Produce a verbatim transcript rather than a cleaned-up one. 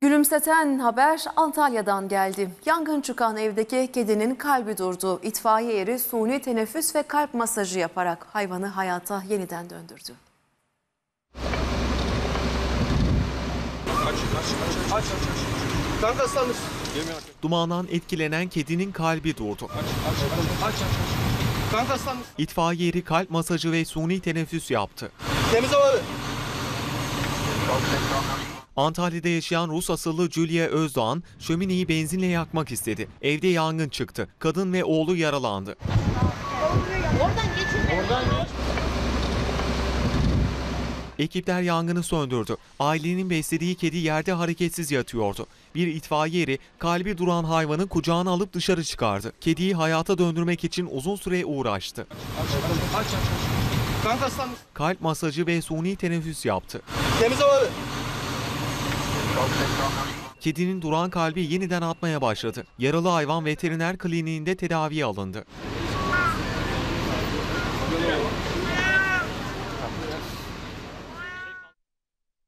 Gülümseten haber Antalya'dan geldi. Yangın çıkan evdeki kedinin kalbi durdu. İtfaiye eri suni teneffüs ve kalp masajı yaparak hayvanı hayata yeniden döndürdü. Aç, aç, aç, aç, aç, aç. Kanka ıslanır. Dumandan etkilenen kedinin kalbi durdu. Aç, aç, aç, aç, aç. Kanka ıslanır. İtfaiye eri kalp masajı ve suni teneffüs yaptı. Temiz hava. Antalya'da yaşayan Rus asıllı Julia Özdoğan, şömineyi benzinle yakmak istedi. Evde yangın çıktı. Kadın ve oğlu yaralandı. Oradan geçin. Oradan geç. Ekipler yangını söndürdü. Ailenin beslediği kedi yerde hareketsiz yatıyordu. Bir itfaiye eri kalbi duran hayvanı kucağına alıp dışarı çıkardı. Kediyi hayata döndürmek için uzun süre uğraştı. Aç, aç, aç, aç. Kanka ıslanır. Kalp masajı ve suni teneffüs yaptı. Temiz hava. Kedinin duran kalbi yeniden atmaya başladı. Yaralı hayvan veteriner kliniğinde tedaviye alındı.